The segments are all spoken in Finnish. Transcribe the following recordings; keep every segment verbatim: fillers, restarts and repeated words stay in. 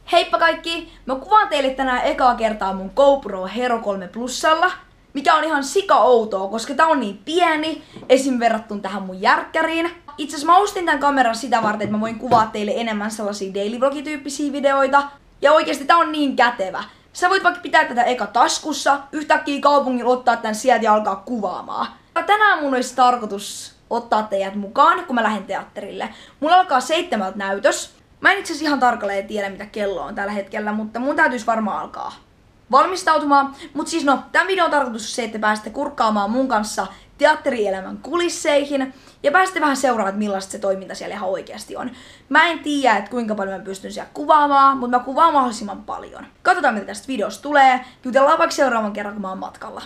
Heippa kaikki! Mä kuvaan teille tänään ekaa kertaa mun GoPro Hero kolme Plusalla, mikä on ihan sika outoa, koska tää on niin pieni esim. Verrattuna tähän mun järkkäriin. Itse asiassa mä ostin tän kameran sitä varten, että mä voin kuvaa teille enemmän sellaisia daily vlogityyppisiä videoita. Ja oikeesti tää on niin kätevä. Sä voit vaikka pitää tätä eka taskussa, yhtäkkiä kaupungilla ottaa tän sieltä ja alkaa kuvaamaan. Ja tänään mun olisi tarkoitus ottaa teidät mukaan, kun mä lähden teatterille. Mulla alkaa seitsemältä näytös. Mä en itse asiassa ihan tarkalleen tiedä, mitä kello on tällä hetkellä, mutta mun täytyisi varmaan alkaa valmistautumaan. Mut siis no, tämän videon tarkoitus on se, että pääsette kurkkaamaan mun kanssa teatterielämän kulisseihin ja pääsette vähän seuraamaan, että millaista se toiminta siellä ihan oikeasti on. Mä en tiedä, että kuinka paljon mä pystyn siellä kuvaamaan, mutta mä kuvaan mahdollisimman paljon. Katsotaan, mitä tästä videosta tulee. Jutellaan vaikka seuraavan kerran, kun mä oon matkalla.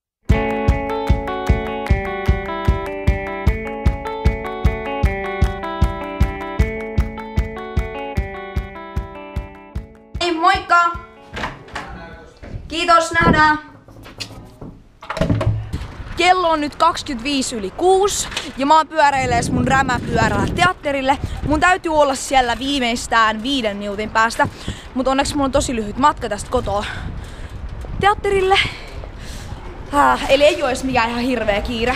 Hei, moikka! Kiitos, nähdään! Kello on nyt kaksikymmentäviisi yli kuusi ja mä oon pyöräillees mun rämäpyörällä teatterille. Mun täytyy olla siellä viimeistään viiden minuutin päästä, mutta onneksi mulla on tosi lyhyt matka tästä kotoa teatterille. Äh, eli ei oo edes mikään ihan hirveä kiire.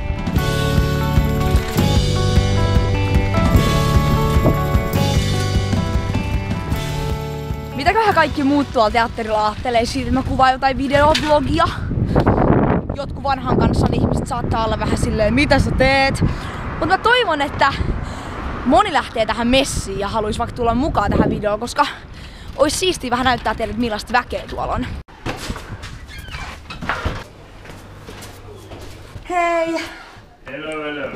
Mitäköhän kaikki muut tuolla teatterilla ajattelee siitä, että mä kuvaan jotain videoblogia? Jotkut vanhan kansan ihmiset saattaa olla vähän silleen, mitä sä teet? Mutta mä toivon, että moni lähtee tähän messiin ja haluaisi vaikka tulla mukaan tähän videoon, koska olisi siistiä vähän näyttää teille, millaista väkeä tuolla on. Hei! Hello, hello!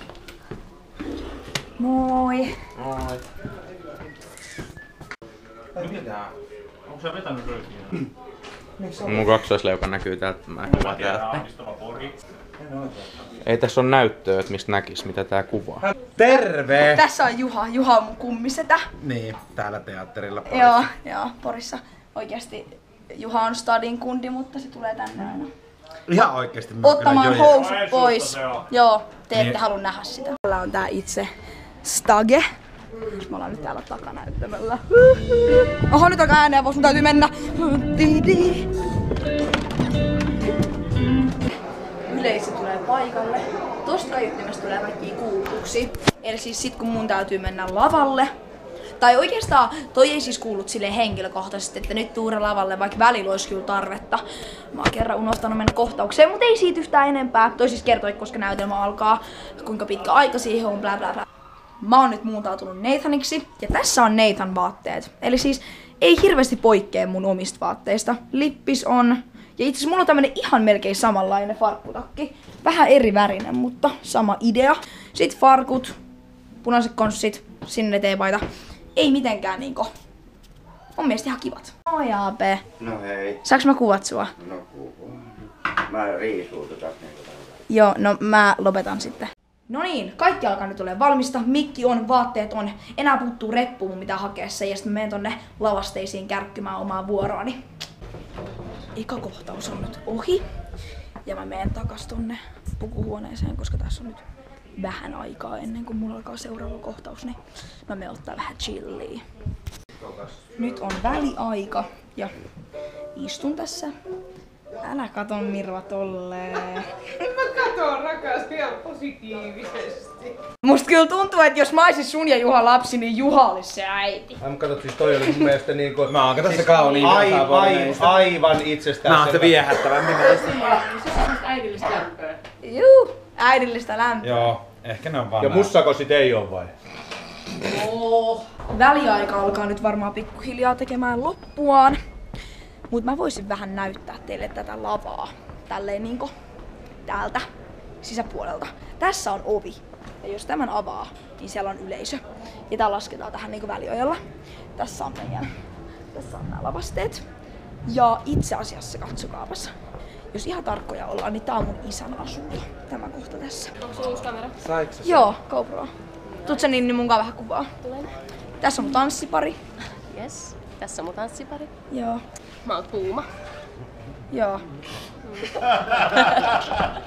Moi! Moi! Mitä? Onko sä vetänyt röykiä? Mun kaksoisleuka näkyy täältä, mä kuvaan täältä. Ei tässä on näyttöä, että mistä näkis, mitä tää kuvaa. Terve! Tässä on Juha. Juha on mun kummisetä. Niin, täällä teatterilla Porissa. Joo, joo, Porissa. Oikeesti Juha on stadin kundi, mutta se tulee tänne aina Ihan oikeesti. Mä ottamaan kyllä jojen- housut pois. Joo, te ette Niin. halua nähdä sitä. Täällä on tää itse Stage. Me ollaan nyt täällä takanäyttämöllä. Oho, nyt alkaa ääneen, mun täytyy mennä. Yleisö tulee paikalle. Tosta kaiuttimesta tulee kaikkia kuulutuksia. Eli siis sit kun mun täytyy mennä lavalle. Tai oikeastaan toi ei siis kuullut silleen henkilökohtaisesti, että nyt tuura lavalle, vaikka välillä olisi kyllä tarvetta. Mä oon kerran unohtanut mennä kohtaukseen, mutta ei siitä yhtään enempää. Toi siis kertoi, koska näytelmä alkaa, kuinka pitkä aika siihen on, bla bla bla. Mä oon nyt muuntautunut Nathaniksi ja tässä on Nathan vaatteet. Eli siis ei hirveästi poikkea mun omista vaatteista. Lippis on. Ja itse asiassa mulla on tämmönen ihan melkein samanlainen farkkutakki. Vähän eri värinen, mutta sama idea. Sitten farkut, punaiset konssit, sinne teepaita. Ei mitenkään niinku. On mielestäni ihan kivat. Moi A P. No hei. Saanko mä kuvat sua? No kuvaan. Mä riisuututaan niinku täältä. Joo, no mä lopetan sitten. No niin, kaikki alkaa nyt olemaan valmista. Mikki on, vaatteet on. Enää puuttuu reppu, mun pitää hakea se. Ja sitten mä menen tonne lavasteisiin kärkkymään omaa vuoroani. Eka kohtaus on nyt ohi. Ja mä menen takas tonne pukuhuoneeseen, koska tässä on nyt vähän aikaa ennen kuin mulla alkaa seuraava kohtaus. Niin mä menen ottaa vähän chilliä. Nyt on väliaika ja istun tässä. Älä kato Mirva tolleen. Mä katon rakas ihan positiivisesti. Musta kyllä tuntuu, että jos mä olisin sun ja Juha lapsi, niin Juha olisi se äiti. Mä katsot, siis toi oli mun mielestä niinku... Mä oon kato se kauniin aivan, aivan, aivan itsestään. Mä oon se viehättävämpi meistä. Se on semmoista äidillistä lämpöä. Juu, äidillistä lämpöä. Joo, ehkä ne on vaan Ja nää. mussako sit ei oo vai? Oh. Väliaika alkaa nyt varmaan pikkuhiljaa tekemään loppuaan. Mut mä voisin vähän näyttää teille tätä lavaa. Tälleen niinku täältä sisäpuolelta. Tässä on ovi. Ja jos tämän avaa, niin siellä on yleisö. Ja tää lasketaan tähän niinku väliojalla. Tässä on meidän, tässä on nämä lavasteet. Ja itse asiassa, katsokaapas. Jos ihan tarkkoja ollaan, niin tää on mun isän asunto. Tämä kohta tässä. Onko se uusi kamera? Saiks sä? Joo, GoPro. Tuut sä niin, niin munkaan vähän kuvaa. Tulen. Tässä on mun tanssipari. Yes. Tässä on mun tanssipari. Joo. Mä oon Puuma. Joo.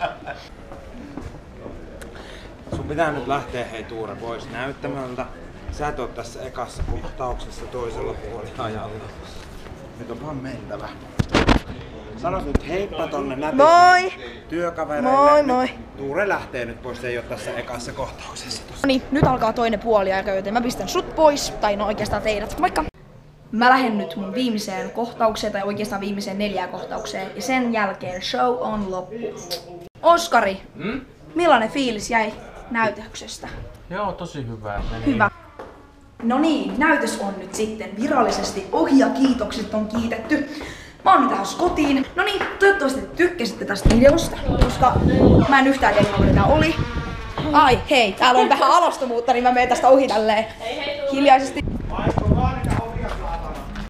Sun pitää nyt lähteä hei Tuure pois näyttämöltä. Sä et oo tässä ekassa kohtauksessa toisella puoliajalla. Nyt on vaan mentävä. Sano nyt heippa tonne nätisti Moi! työkavereille. Moi moi! Tuure lähtee nyt pois, se ei oo tässä ekassa kohtauksessa. No niin, nyt alkaa toinen puoliaika, joten mä pistän sut pois, tai no oikeastaan teidät. Moikka! Mä lähden nyt mun viimeiseen kohtaukseen, tai oikeastaan viimeiseen neljään kohtaukseen, ja sen jälkeen show on loppu. Oskari, Hmm? millainen fiilis jäi näytöksestä? Joo, tosi hyvä. Meni. Hyvä. No niin, näytös on nyt sitten virallisesti ohi ja kiitokset on kiitetty. Mä oon nyt lähes kotiin. No niin, toivottavasti te tykkäsitte tästä videosta, koska mä en yhtään tiedä, mitä tää oli. Ai hei, täällä on vähän alastomuutta, niin mä menen tästä ohi tälleen hiljaisesti.